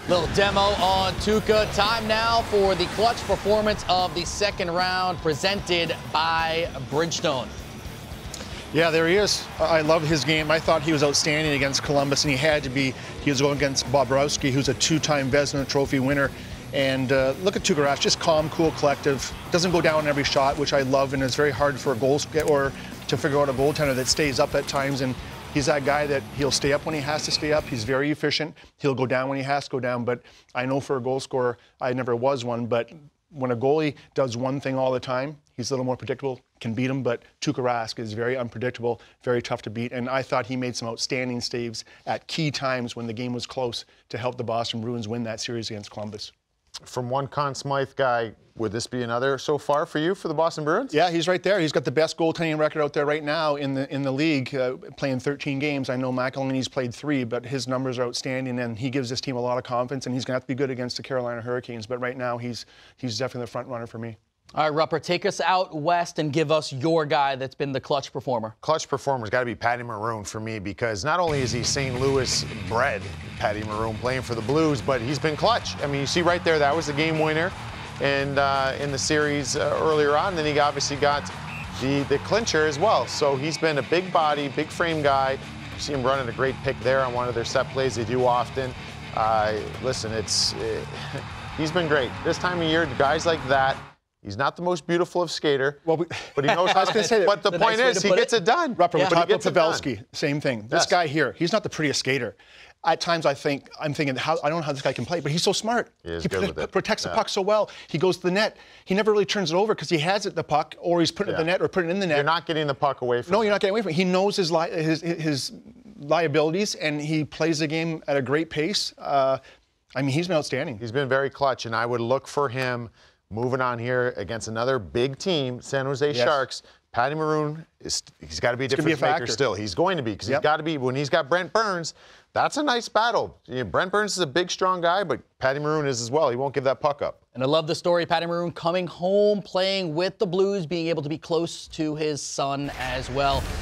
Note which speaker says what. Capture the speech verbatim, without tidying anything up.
Speaker 1: Little demo on Tuukka. Time now for the clutch performance of the second round, presented by Bridgestone.
Speaker 2: Yeah, there he is. I love his game. I thought he was outstanding against Columbus, and he had to be. He was going against Bobrovsky, who's a two-time Vezina Trophy winner. And uh, look at Tuukka Rask, just calm, cool, collective. Doesn't go down every shot, which I love, and it's very hard for a goal or to figure out a goaltender that stays up at times. And he's that guy that he'll stay up when he has to stay up. He's very efficient. He'll go down when he has to go down. But I know for a goal scorer, I never was one. But when a goalie does one thing all the time, he's a little more predictable, can beat him. But Tuukka Rask is very unpredictable, very tough to beat. And I thought he made some outstanding saves at key times when the game was close to help the Boston Bruins win that series against Columbus.
Speaker 3: From one Conn Smythe guy, would this be another so far for you for the Boston Bruins?
Speaker 2: Yeah, he's right there. He's got the best goaltending record out there right now in the in the league, uh, playing thirteen games. I know McElhinney's played three, but his numbers are outstanding, and he gives this team a lot of confidence, and he's going to have to be good against the Carolina Hurricanes. But right now, he's he's definitely the front runner for me.
Speaker 1: All right, Rupper, take us out west and give us your guy that's been the clutch performer.
Speaker 3: Clutch performer's got to be Pat Maroon for me, because not only is he Saint Louis bred, Pat Maroon, playing for the Blues, but he's been clutch. I mean, you see right there, that was the game winner and uh, in the series uh, earlier on. Then he obviously got the, the clincher as well. So he's been a big body, big frame guy. You see him running a great pick there on one of their set plays they do often. Uh, listen, it's uh, he's been great. This time of year, guys like that, he's not the most beautiful of skater, well, we, but he knows how to say that. But the, the point nice is, he gets it, it done.
Speaker 2: Rupper,
Speaker 3: yeah.
Speaker 2: we talked about Pavelski, same thing. This yes. guy here, he's not the prettiest skater. At times, I think I'm thinking, how, I don't know how this guy can play, but he's so smart.
Speaker 3: He is
Speaker 2: he
Speaker 3: good
Speaker 2: prote
Speaker 3: with it.
Speaker 2: protects
Speaker 3: yeah.
Speaker 2: the puck so well. He goes to the net. He never really turns it over because he has it the puck, or he's putting
Speaker 3: yeah.
Speaker 2: it in the net, or putting it in the net.
Speaker 3: You're not getting the puck away from
Speaker 2: No,
Speaker 3: him.
Speaker 2: you're not getting away from it. He knows his li his his liabilities, and he plays the game at a great pace. Uh, I mean, he's been outstanding.
Speaker 3: He's been very clutch, and I would look for him moving on here against another big team, San Jose
Speaker 2: yes.
Speaker 3: Sharks. Patty Maroon, is, he's got to be a
Speaker 2: it's
Speaker 3: difference
Speaker 2: be a
Speaker 3: maker still. He's going to be, because yep. he's got to be, when he's got Brent Burns, that's a nice battle. You know, Brent Burns is a big, strong guy, but Patty Maroon is as well. He won't give that puck up.
Speaker 1: And I love the story, Patty Maroon coming home, playing with the Blues, being able to be close to his son as well.